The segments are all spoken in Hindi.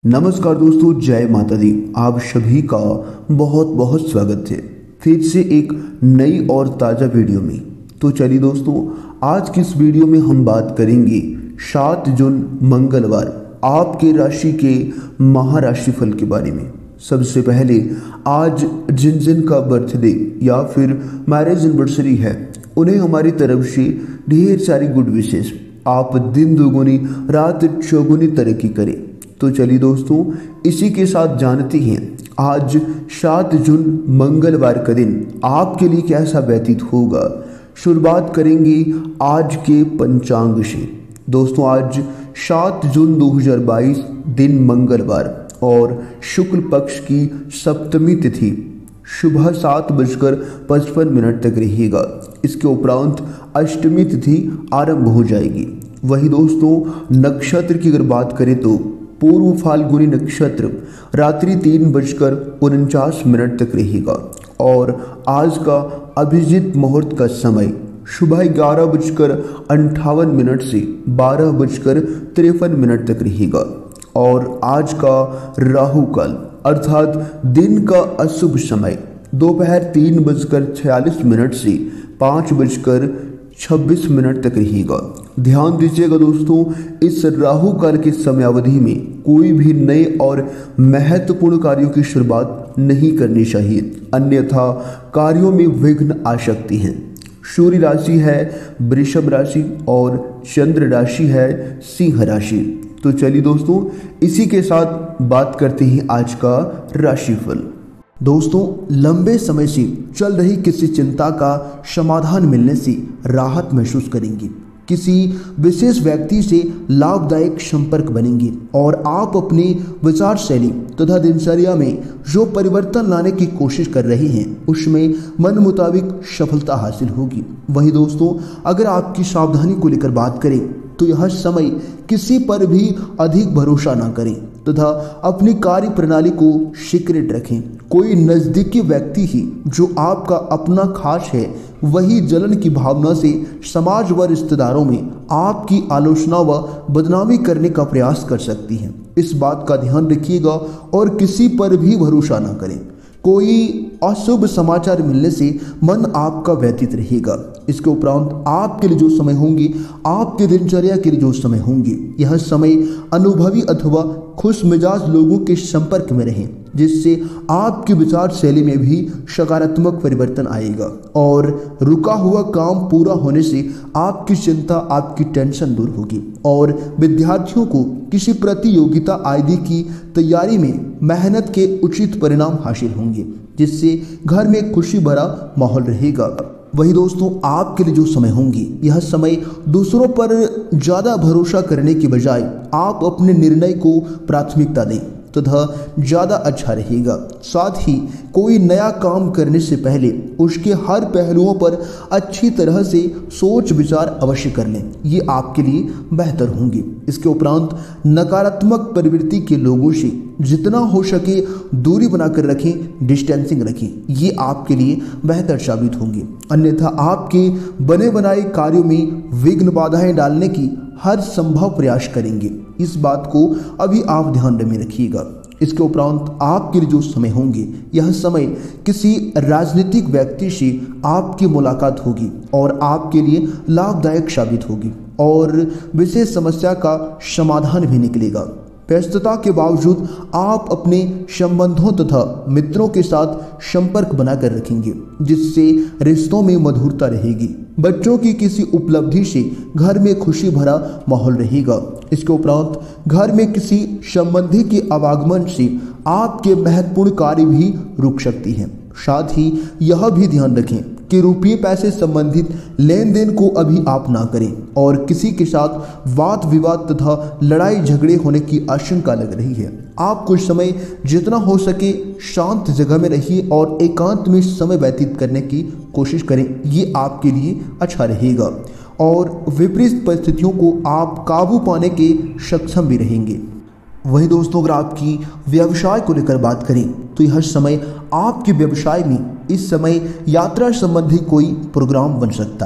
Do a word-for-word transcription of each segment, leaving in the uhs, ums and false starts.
नमस्कार दोस्तों, जय माता दी। आप सभी का बहुत बहुत स्वागत है फिर से एक नई और ताज़ा वीडियो में। तो चलिए दोस्तों, आज की इस वीडियो में हम बात करेंगे सात जून मंगलवार आपके राशि के महाराशिफल के बारे में। सबसे पहले आज जिन जिन का बर्थडे या फिर मैरिज एनिवर्सरी है उन्हें हमारी तरफ से ढेर सारी गुड विशेष। आप दिन दुगुनी रात चौगुनी तरक्की करें। तो चलिए दोस्तों, इसी के साथ जानते हैं आज सात जून मंगलवार का दिन आपके लिए कैसा व्यतीत होगा। शुरुआत करेंगे आज के पंचांग से। दोस्तों, आज सात जून दो हज़ार बाईस दिन मंगलवार और शुक्ल पक्ष की सप्तमी तिथि सुबह सात बजकर पचपन मिनट तक रहेगा। इसके उपरांत अष्टमी तिथि आरंभ हो जाएगी। वही दोस्तों, नक्षत्र की अगर बात करें तो पूर्व फाल्गुनी नक्षत्र रात्रि तीन बजकर उनचास मिनट तक रहेगा और आज का अभिजीत मुहूर्त का समय सुबह ग्यारह बजकर अंठावन मिनट से बारह बजकर तिरपन मिनट तक रहेगा और आज का राहु काल अर्थात दिन का अशुभ समय दोपहर तीन बजकर छियालीस मिनट से पाँच बजकर छब्बीस मिनट तक रहेगा। ध्यान दीजिएगा दोस्तों, इस राहु काल की समयावधि में कोई भी नए और महत्वपूर्ण कार्यों की शुरुआत नहीं करनी चाहिए, अन्यथा कार्यों में विघ्न आ सकते हैं। सूर्य राशि है वृषभ राशि और चंद्र राशि है सिंह राशि। तो चलिए दोस्तों, इसी के साथ बात करते हैं आज का राशिफल। दोस्तों, लंबे समय से चल रही किसी चिंता का समाधान मिलने से राहत महसूस करेंगे। किसी विशेष व्यक्ति से लाभदायक संपर्क बनेंगे और आप अपनी विचार शैली तथा दिनचर्या में जो परिवर्तन लाने की कोशिश कर रहे हैं उसमें मन मुताबिक सफलता हासिल होगी। वही दोस्तों, अगर आपकी सावधानी को लेकर बात करें तो यह समय किसी पर भी अधिक भरोसा ना करें तथा अपनी कार्य प्रणाली को सीक्रेट रखें। कोई नज़दीकी व्यक्ति ही जो आपका अपना खास है वही जलन की भावना से समाज व रिश्तेदारों में आपकी आलोचना व बदनामी करने का प्रयास कर सकती हैं। इस बात का ध्यान रखिएगा और किसी पर भी भरोसा ना करें। कोई अशुभ समाचार मिलने से मन आपका व्यतीत रहेगा। इसके उपरांत आपके लिए जो समय होंगे, आपके दिनचर्या के लिए जो समय होंगे, यह समय अनुभवी अथवा खुश मिजाज लोगों के संपर्क में रहें, जिससे आपकी विचार शैली में भी सकारात्मक परिवर्तन आएगा और रुका हुआ काम पूरा होने से आपकी चिंता, आपकी टेंशन दूर होगी। और विद्यार्थियों को किसी प्रतियोगिता आदि की तैयारी में मेहनत के उचित परिणाम हासिल होंगे, जिससे घर में खुशी भरा माहौल रहेगा। वही दोस्तों, आपके लिए जो समय होंगे, यह समय दूसरों पर ज़्यादा भरोसा करने की बजाय आप अपने निर्णय को प्राथमिकता दें तथा ज़्यादा अच्छा रहेगा। साथ ही कोई नया काम करने से पहले उसके हर पहलुओं पर अच्छी तरह से सोच विचार अवश्य कर लें, ये आपके लिए बेहतर होंगे। इसके उपरांत नकारात्मक प्रवृत्ति के लोगों से जितना हो सके दूरी बनाकर रखें, डिस्टेंसिंग रखें, ये आपके लिए बेहतर साबित होंगे। अन्यथा आपके बने बनाए कार्यों में विघ्न बाधाएं डालने की हर संभव प्रयास करेंगे। इस बात को अभी आप ध्यान में रखिएगा। इसके उपरांत आपके लिए जो समय होंगे, यह समय किसी राजनीतिक व्यक्ति से आपकी मुलाकात होगी और आपके लिए लाभदायक साबित होगी और विशेष समस्या का समाधान भी निकलेगा। व्यस्तता के बावजूद आप अपने संबंधों तथा मित्रों के साथ संपर्क बनाकर रखेंगे, जिससे रिश्तों में मधुरता रहेगी। बच्चों की किसी उपलब्धि से घर में खुशी भरा माहौल रहेगा। इसके उपरांत घर में किसी संबंधी के आवागमन से आपके महत्वपूर्ण कार्य भी रुक सकती हैं। साथ ही यह भी ध्यान रखें कि रुपये पैसे संबंधित लेन देन को अभी आप ना करें और किसी के साथ वाद विवाद तथा लड़ाई झगड़े होने की आशंका लग रही है। आप कुछ समय जितना हो सके शांत जगह में रहिए और एकांत में समय व्यतीत करने की कोशिश करें, ये आपके लिए अच्छा रहेगा और विपरीत परिस्थितियों को आप काबू पाने के सक्षम भी रहेंगे। वही दोस्तों, अगर आपकी व्यवसाय को लेकर बात करें तो यह समय आपके व्यवसाय में इस समय यात्रा संबंधी कोई प्रोग्राम बन सकता है।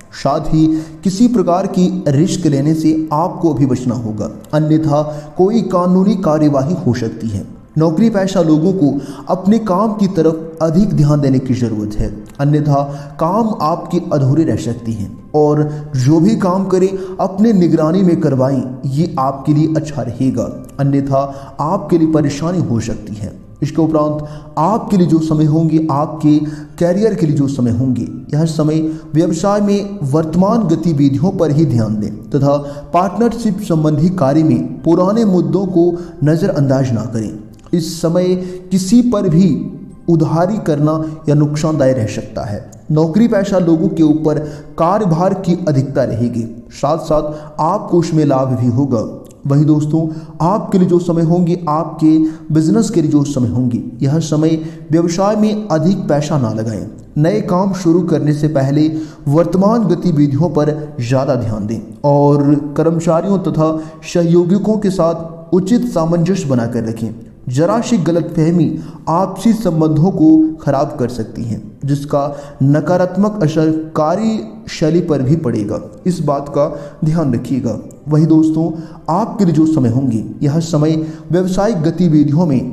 साथ ही किसी प्रकार की रिस्क लेने से आपको भी बचना होगा, अन्यथा कोई कानूनी कार्यवाही हो सकती है। नौकरी पेशा लोगों को अपने काम की तरफ अधिक ध्यान देने की जरूरत है, अन्यथा काम आपकी अधूरे रह सकती हैं। और जो भी काम करें अपने निगरानी में करवाएं, ये आपके लिए अच्छा रहेगा, अन्यथा आपके लिए परेशानी हो सकती है। इसके उपरांत आपके लिए जो समय होंगे, आपके कैरियर के लिए जो समय होंगे, यह समय व्यवसाय में वर्तमान गतिविधियों पर ही ध्यान दें तथा पार्टनरशिप संबंधी कार्य में पुराने मुद्दों को नज़रअंदाज ना करें। इस समय किसी पर भी उधारी करना या नुकसानदायक रह सकता है। नौकरी पेशा लोगों के ऊपर कार्यभार की अधिकता रहेगी, साथ साथ आपको उसमें लाभ भी होगा। वही दोस्तों, आपके लिए जो समय होंगे, आपके बिजनेस के लिए जो समय होंगे, यह समय व्यवसाय में अधिक पैसा ना लगाएं। नए काम शुरू करने से पहले वर्तमान गतिविधियों पर ज़्यादा ध्यान दें और कर्मचारियों तथा सहयोगियों के साथ उचित सामंजस्य बनाकर रखें। जरा सी गलतफहमी आपसी संबंधों को खराब कर सकती हैं, जिसका नकारात्मक असर कार्यशैली पर भी पड़ेगा। इस बात का ध्यान रखिएगा। वही दोस्तों, आपके लिए जो समय होंगे, यह समय व्यावसायिक गतिविधियों में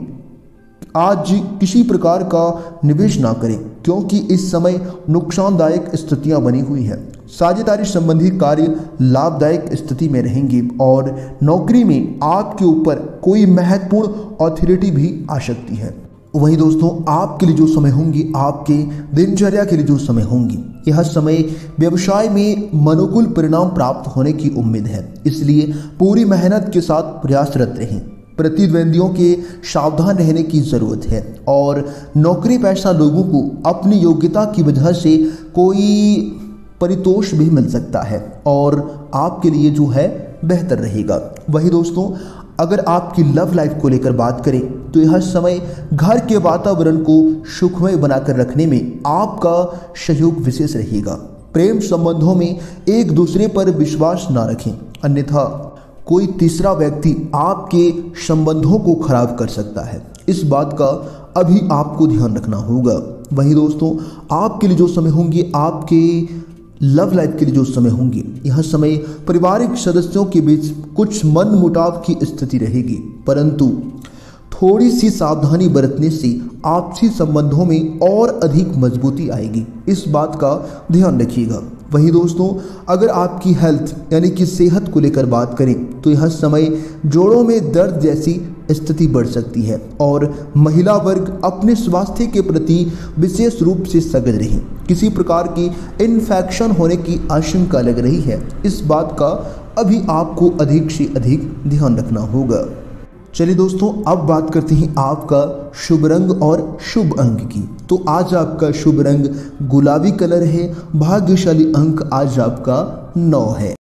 आज किसी प्रकार का निवेश ना करें, क्योंकि इस समय नुकसानदायक स्थितियां बनी हुई है। साझेदारी संबंधी कार्य लाभदायक स्थिति में रहेंगे और नौकरी में आपके ऊपर कोई महत्वपूर्ण अथॉरिटी भी आ सकती है। वहीं दोस्तों, आपके लिए जो समय होंगी, आपके दिनचर्या के लिए जो समय होंगी, यह समय व्यवसाय में अनुकूल परिणाम प्राप्त होने की उम्मीद है, इसलिए पूरी मेहनत के साथ प्रयासरत रहें। प्रतिद्वंदियों के सावधान रहने की जरूरत है और नौकरी पेशा लोगों को अपनी योग्यता की वजह से कोई परितोष भी मिल सकता है और आपके लिए जो है बेहतर रहेगा। वही दोस्तों, अगर आपकी लव लाइफ को लेकर बात करें तो यह समय घर के वातावरण को सुखमय बनाकर रखने में आपका सहयोग विशेष रहेगा। प्रेम संबंधों में एक दूसरे पर विश्वास ना रखें, अन्यथा कोई तीसरा व्यक्ति आपके संबंधों को खराब कर सकता है। इस बात का अभी आपको ध्यान रखना होगा। वही दोस्तों, आपके लिए जो समय होंगे, आपके लव लाइफ के लिए जो समय होंगे, यह समय पारिवारिक सदस्यों के बीच कुछ मन मुटाव की स्थिति रहेगी, परंतु थोड़ी सी सावधानी बरतने से आपसी संबंधों में और अधिक मजबूती आएगी। इस बात का ध्यान रखिएगा। वही दोस्तों, अगर आपकी हेल्थ यानी कि सेहत को लेकर बात करें तो यह समय जोड़ों में दर्द जैसी स्थिति बढ़ सकती है और महिला वर्ग अपने स्वास्थ्य के प्रति विशेष रूप से सजग रहें। किसी प्रकार की इन्फेक्शन होने की आशंका लग रही है, इस बात का अभी आपको अधिक से अधिक ध्यान रखना होगा। चलिए दोस्तों, अब बात करते हैं आपका शुभ रंग और शुभ अंक की। तो आज आपका शुभ रंग गुलाबी कलर है, भाग्यशाली अंक आज आपका नौ है।